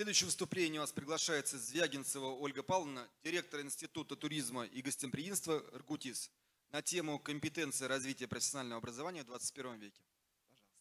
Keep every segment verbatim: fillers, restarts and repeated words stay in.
следующее выступление у нас приглашается Звягинцева Ольга Павловна, директор Института туризма и гостеприимства РГУТИС, на тему компетенции развития профессионального образования в двадцать первом веке. Пожалуйста.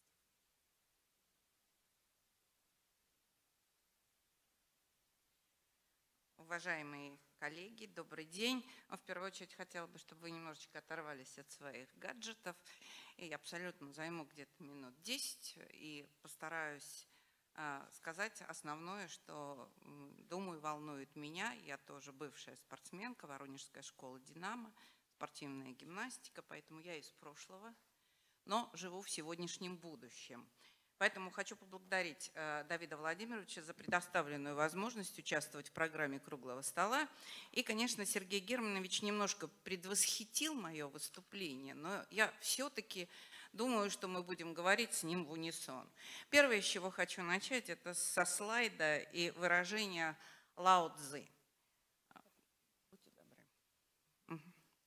Уважаемые коллеги, добрый день. В первую очередь хотела бы, чтобы вы немножечко оторвались от своих гаджетов. И абсолютно займу где-то минут десять и постараюсь сказать основное, что, думаю, волнует меня. Я тоже бывшая спортсменка, Воронежская школа «Динамо», спортивная гимнастика, поэтому я из прошлого, но живу в сегодняшнем будущем. Поэтому хочу поблагодарить Давида Владимировича за предоставленную возможность участвовать в программе «Круглого стола». И, конечно, Сергей Германович немножко предвосхитил мое выступление, но я все-таки думаю, что мы будем говорить с ним в унисон. Первое, с чего хочу начать, это со слайда и выражения Лао Цзы. Будьте добры.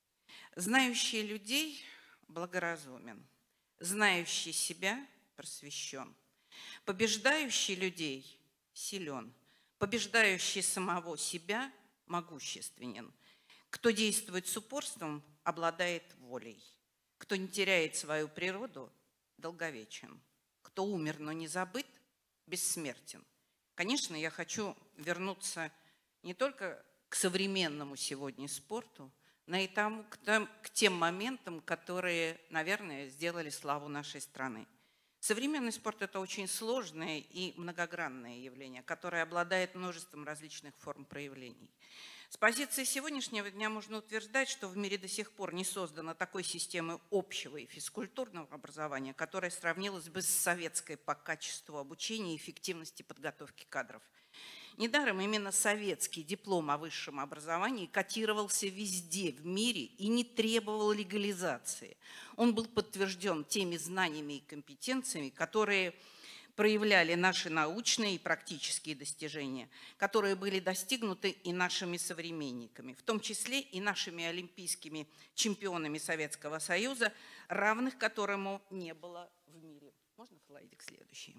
Знающий людей благоразумен, знающий себя просвещен, побеждающий людей силен, побеждающий самого себя могущественен. Кто действует с упорством, обладает волей. Кто не теряет свою природу, долговечен. Кто умер, но не забыт, бессмертен. Конечно, я хочу вернуться не только к современному сегодня спорту, но и там, к, там, к тем моментам, которые, наверное, сделали славу нашей страны. Современный спорт – это очень сложное и многогранное явление, которое обладает множеством различных форм проявлений. С позиции сегодняшнего дня можно утверждать, что в мире до сих пор не создано такой системы общего и физкультурного образования, которая сравнилась бы с советской по качеству обучения и эффективности подготовки кадров. Недаром именно советский диплом о высшем образовании котировался везде в мире и не требовал легализации. Он был подтвержден теми знаниями и компетенциями, которые проявляли наши научные и практические достижения, которые были достигнуты и нашими современниками, в том числе и нашими олимпийскими чемпионами Советского Союза, равных которому не было в мире. Можно слайдик следующий?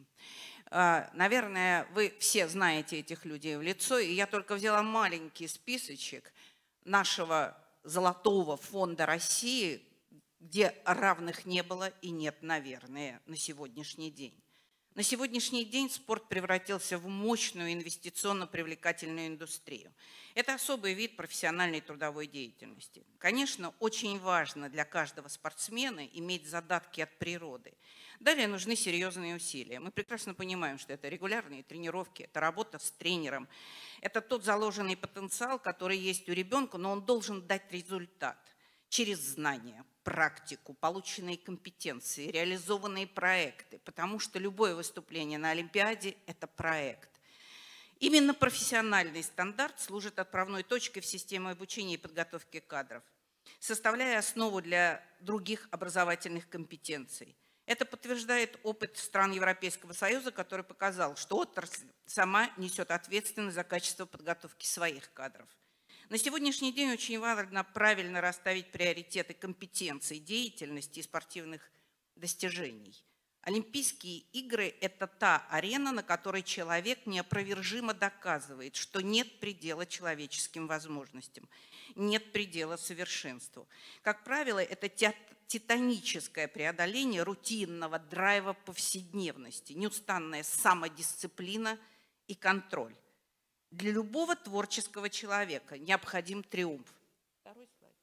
Наверное, вы все знаете этих людей в лицо, и я только взяла маленький списочек нашего золотого фонда России, где равных не было и нет, наверное, на сегодняшний день. На сегодняшний день спорт превратился в мощную инвестиционно-привлекательную индустрию. Это особый вид профессиональной трудовой деятельности. Конечно, очень важно для каждого спортсмена иметь задатки от природы. Далее нужны серьезные усилия. Мы прекрасно понимаем, что это регулярные тренировки, это работа с тренером. Это тот заложенный потенциал, который есть у ребенка, но он должен дать результат через знания, практику, полученные компетенции, реализованные проекты, потому что любое выступление на Олимпиаде – это проект. Именно профессиональный стандарт служит отправной точкой в систему обучения и подготовки кадров, составляя основу для других образовательных компетенций. Это подтверждает опыт стран Европейского Союза, который показал, что отрасль сама несет ответственность за качество подготовки своих кадров. На сегодняшний день очень важно правильно расставить приоритеты компетенций, деятельности и спортивных достижений. Олимпийские игры – это та арена, на которой человек неопровержимо доказывает, что нет предела человеческим возможностям, нет предела совершенству. Как правило, это титаническое преодоление рутинного драйва повседневности, неустанная самодисциплина и контроль. Для любого творческого человека необходим триумф. Второй слайд,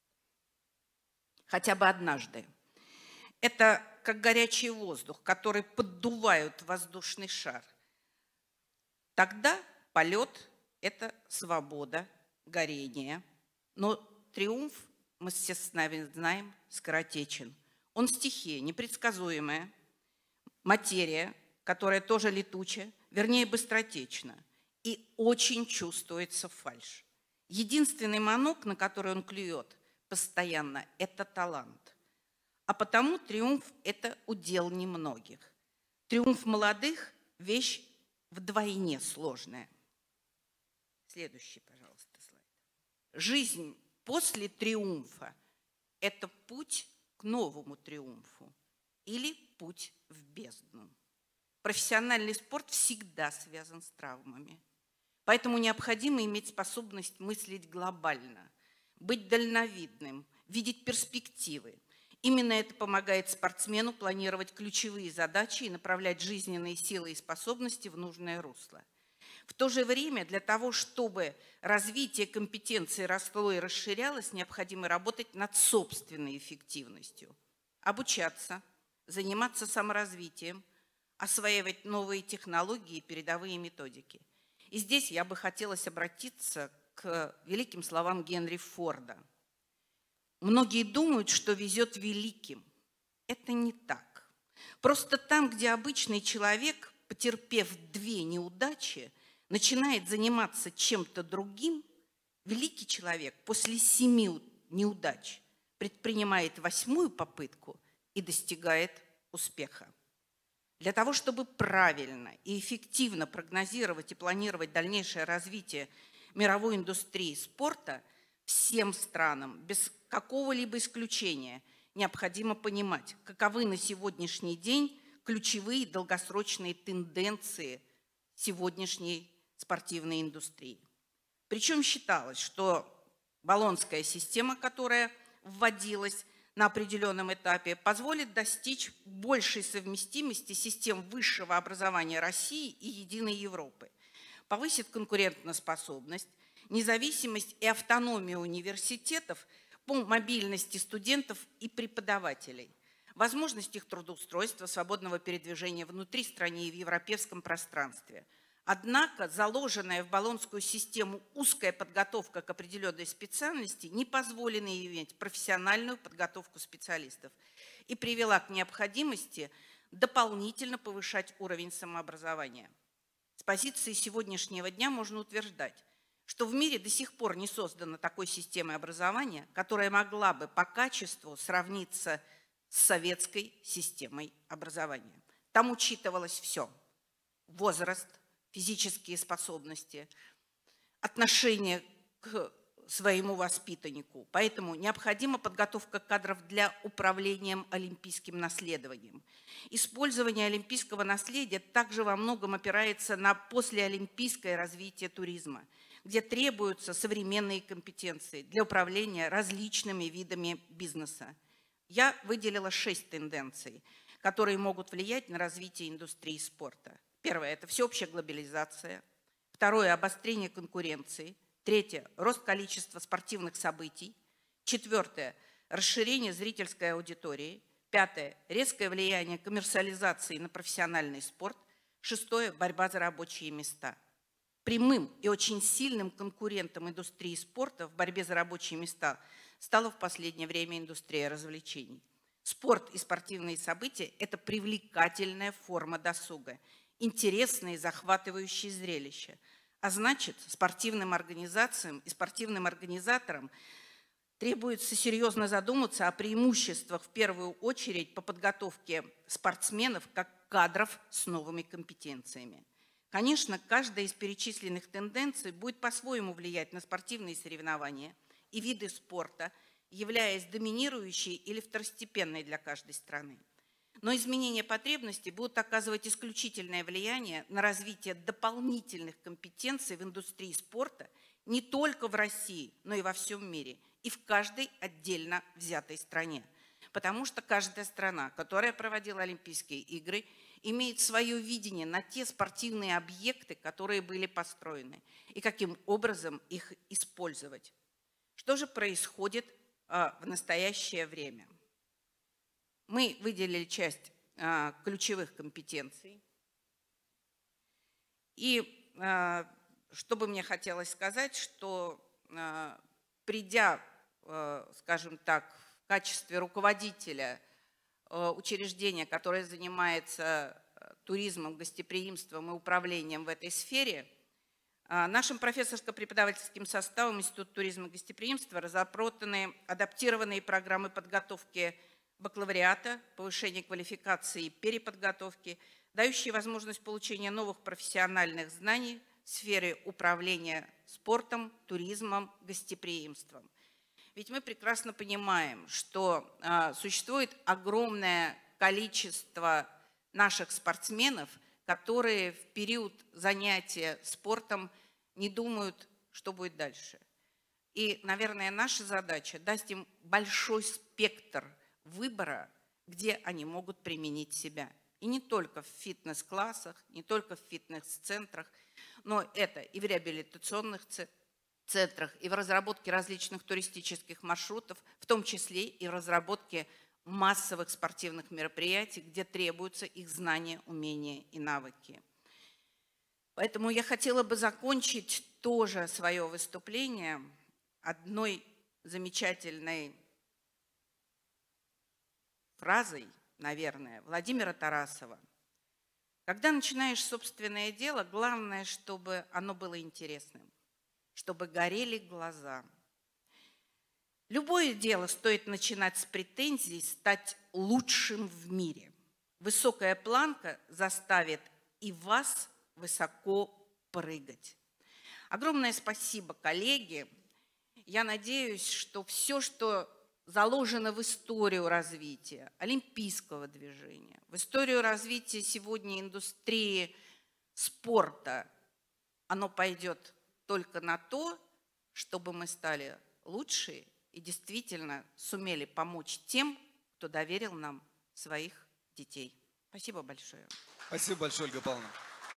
пожалуйста. Хотя бы однажды. Это как горячий воздух, который поддувают воздушный шар. Тогда полет – это свобода, горение. Но триумф, мы все с нами знаем, скоротечен. Он стихия, непредсказуемая, материя, которая тоже летучая, вернее, быстротечна. И очень чувствуется фальшь. Единственный манок, на который он клюет постоянно, это талант. А потому триумф – это удел немногих. Триумф молодых – вещь вдвойне сложная. Следующий, пожалуйста, слайд. Жизнь после триумфа – это путь к новому триумфу или путь в бездну. Профессиональный спорт всегда связан с травмами. Поэтому необходимо иметь способность мыслить глобально, быть дальновидным, видеть перспективы. Именно это помогает спортсмену планировать ключевые задачи и направлять жизненные силы и способности в нужное русло. В то же время для того, чтобы развитие компетенции росло и расширялось, необходимо работать над собственной эффективностью, обучаться, заниматься саморазвитием, осваивать новые технологии и передовые методики. И здесь я бы хотела обратиться к великим словам Генри Форда. Многие думают, что везет великим. Это не так. Просто там, где обычный человек, потерпев две неудачи, начинает заниматься чем-то другим, великий человек после семи неудач предпринимает восьмую попытку и достигает успеха. Для того, чтобы правильно и эффективно прогнозировать и планировать дальнейшее развитие мировой индустрии спорта, всем странам, без какого-либо исключения, необходимо понимать, каковы на сегодняшний день ключевые долгосрочные тенденции сегодняшней спортивной индустрии. Причем считалось, что Болонская система, которая вводилась на определенном этапе, позволит достичь большей совместимости систем высшего образования России и единой Европы, повысит конкурентоспособность, независимость и автономию университетов по мобильности студентов и преподавателей, возможность их трудоустройства, свободного передвижения внутри страны и в европейском пространстве. Однако заложенная в Болонскую систему узкая подготовка к определенной специальности не позволила иметь профессиональную подготовку специалистов и привела к необходимости дополнительно повышать уровень самообразования. С позиции сегодняшнего дня можно утверждать, что в мире до сих пор не создана такой системы образования, которая могла бы по качеству сравниться с советской системой образования. Там учитывалось все – возраст, физические способности, отношение к своему воспитаннику. Поэтому необходима подготовка кадров для управления олимпийским наследованием. Использование олимпийского наследия также во многом опирается на послеолимпийское развитие туризма, где требуются современные компетенции для управления различными видами бизнеса. Я выделила шесть тенденций, которые могут влиять на развитие индустрии спорта. Первое – это всеобщая глобализация. Второе – обострение конкуренции. Третье – рост количества спортивных событий. Четвертое – расширение зрительской аудитории. Пятое – резкое влияние коммерциализации на профессиональный спорт. Шестое – борьба за рабочие места. Прямым и очень сильным конкурентом индустрии спорта в борьбе за рабочие места стала в последнее время индустрия развлечений. Спорт и спортивные события – это привлекательная форма досуга, интересные, захватывающие зрелища. А значит, спортивным организациям и спортивным организаторам требуется серьезно задуматься о преимуществах, в первую очередь, по подготовке спортсменов как кадров с новыми компетенциями. Конечно, каждая из перечисленных тенденций будет по-своему влиять на спортивные соревнования и виды спорта, являясь доминирующей или второстепенной для каждой страны. Но изменения потребностей будут оказывать исключительное влияние на развитие дополнительных компетенций в индустрии спорта не только в России, но и во всем мире, и в каждой отдельно взятой стране. Потому что каждая страна, которая проводила Олимпийские игры, имеет свое видение на те спортивные объекты, которые были построены, и каким образом их использовать. Что же происходит а, в настоящее время? Мы выделили часть а, ключевых компетенций. И а, что бы мне хотелось сказать, что а, придя, а, скажем так, в качестве руководителя а, учреждения, которое занимается туризмом, гостеприимством и управлением в этой сфере, а, нашим профессорско-преподавательским составом Института туризма и гостеприимства разработаны адаптированные программы подготовки бакалавриата, повышения квалификации и переподготовки, дающие возможность получения новых профессиональных знаний в сфере управления спортом, туризмом, гостеприимством. Ведь мы прекрасно понимаем, что а, существует огромное количество наших спортсменов, которые в период занятия спортом не думают, что будет дальше. И, наверное, наша задача – дать им большой спектр выбора, где они могут применить себя. И не только в фитнес-классах, не только в фитнес-центрах, но это и в реабилитационных центрах, и в разработке различных туристических маршрутов, в том числе и в разработке массовых спортивных мероприятий, где требуются их знания, умения и навыки. Поэтому я хотела бы закончить тоже свое выступление одной замечательной фразой, наверное, Владимира Тарасова. Когда начинаешь собственное дело, главное, чтобы оно было интересным, чтобы горели глаза. Любое дело стоит начинать с претензий стать лучшим в мире. Высокая планка заставит и вас высоко прыгать. Огромное спасибо, коллеги. Я надеюсь, что все, что заложено в историю развития олимпийского движения, в историю развития сегодня индустрии спорта, оно пойдет только на то, чтобы мы стали лучше и действительно сумели помочь тем, кто доверил нам своих детей. Спасибо большое. Спасибо большое, Ольга Павловна.